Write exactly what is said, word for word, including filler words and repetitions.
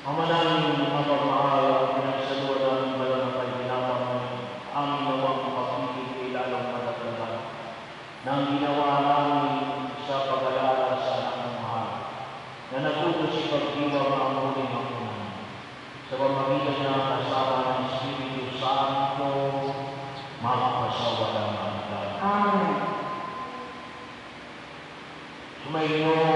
Ama namin mapagmahal ang pinagsaluan namin banal na paghinapang aming nawang makapigil kay lalong matagdagan na ang ginawa namin sa pag-alala sa anak ng mahal na nagputo si pagdiwang ang muling hapunan. Sa pamamagitan niya kasama ng Espiritu Santo, magpasawalang hanggan. Amen. Sumainyo